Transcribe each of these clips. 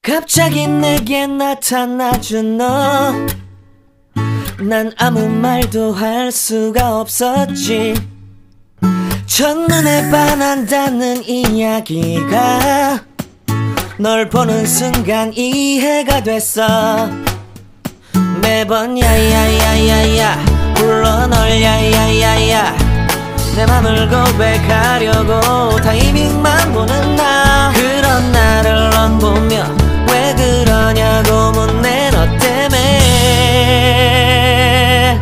갑자기 내게 나타나준 너, 난 아무 말도 할 수가 없었지. 첫눈에 반한다는 이야기가 널 보는 순간 이해가 됐어. 매번 야야야야야 불러 널 야야야야, 내 맘을 고백하려고 타이밍만 보는 나. 그런 나를 넌 보며 왜 그러냐고 묻네. 너 때문에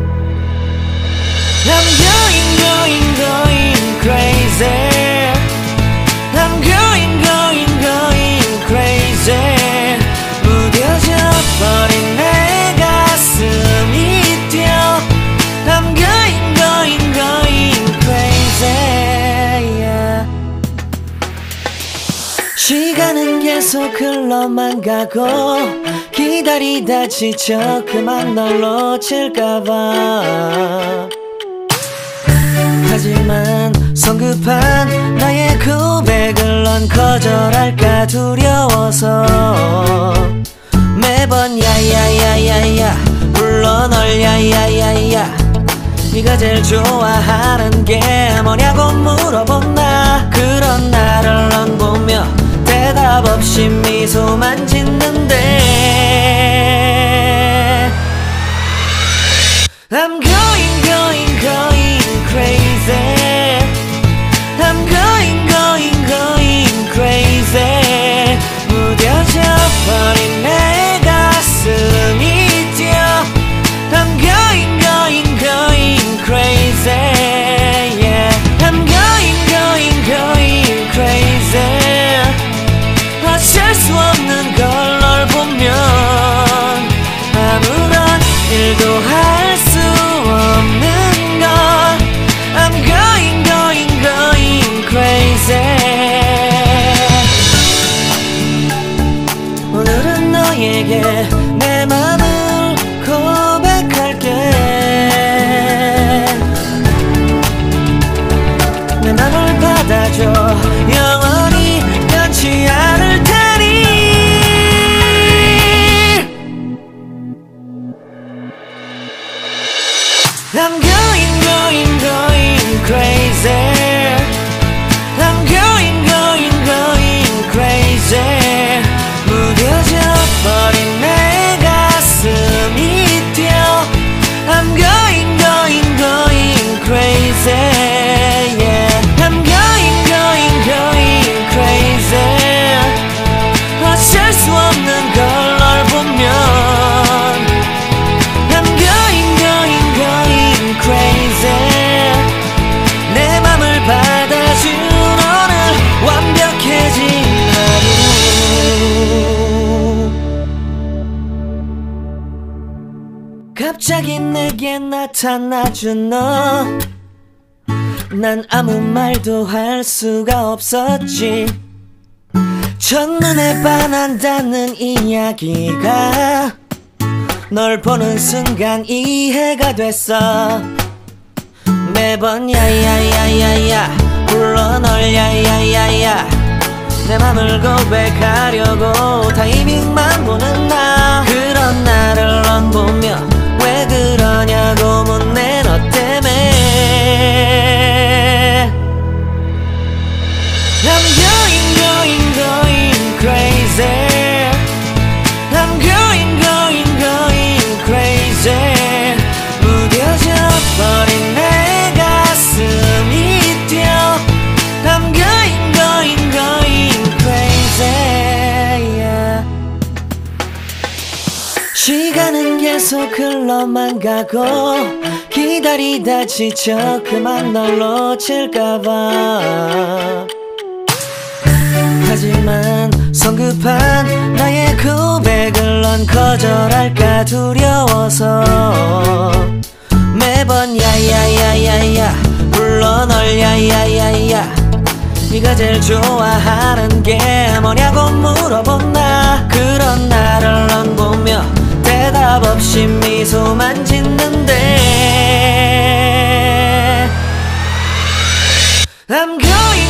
I'm going crazy. I'm going crazy. 무뎌져 버린 내 가슴이 뛰어. I'm going crazy, yeah. 시간은 계속 흘러만 가고 기다리다 지쳐 그만 널 놓칠까봐. 하지만 성급한 나의 고백을 넌 거절할까 두려워서 매번 야야야야야 불러 널 야야야야. 네가 제일 좋아하는 게 뭐냐고 물어본 나. 그런 나를 넌 보며 대답 없이 미소만 짓는데 I'm going crazy. I'm going crazy. 무뎌져 버린 내 가슴이 뛰어. I'm going crazy, yeah. I'm going crazy. 어쩔 수 없는 걸 널 보면 아무런 일도 할 수 없는 걸. I'm going crazy. 오늘은 너에게 내 맘을 고백할게. 내 맘을 받아줘. 영원히 변치 않을 테니. I'm going crazy. I'm going crazy. 무뎌져 버린 내 가슴이 뛰어. I'm going crazy, yeah. I'm going crazy. 어쩔 수 없는 걸 널 보면 I'm going crazy. 내 맘을 받아준 오늘 완벽해진 하루. 갑자기 내게 나타나준 너, 난 아무 말도 할 수가 없었지. 첫눈에 반한다는 이야기가 널 보는 순간 이해가 됐어. 매번 야야야야야 불러 널 야야야야, 내 맘을 고백하려고 타이밍만 보는 나. 그런 나를 넌 보며 왜 그러냐고 묻네. 너 때문에 I'm going crazy. I'm going crazy. 무뎌져 버린 내 가슴이 뛰어. I'm going crazy, yeah. 시간은 계속 흘러만 가고 기다리다 지쳐 그만 널 놓칠까봐. 하지만 성급한 나의 고백을 넌 거절할까 두려워서 매번 야야야야야 불러 널 야야야야. 네가 제일 좋아하는 게 뭐냐고 물어본 나. 그런 나를 넌 보며 대답 없이 미소만 짓는데 I'm going